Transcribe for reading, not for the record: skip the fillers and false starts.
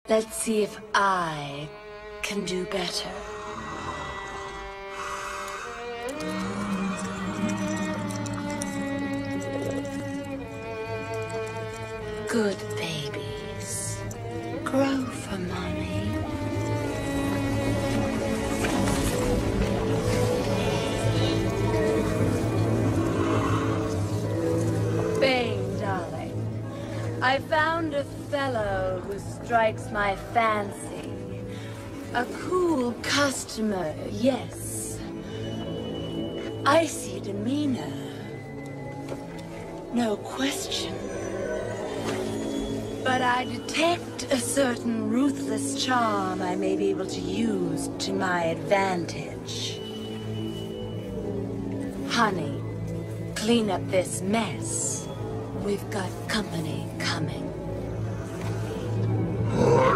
Let's see if I can do better. Good babies. Grow for mommy. Bane, darling. I found a fellow who strikes my fancy. A cool customer, yes. Icy demeanor. No question. But I detect a certain ruthless charm I may be able to use to my advantage. Honey, clean up this mess. We've got company coming.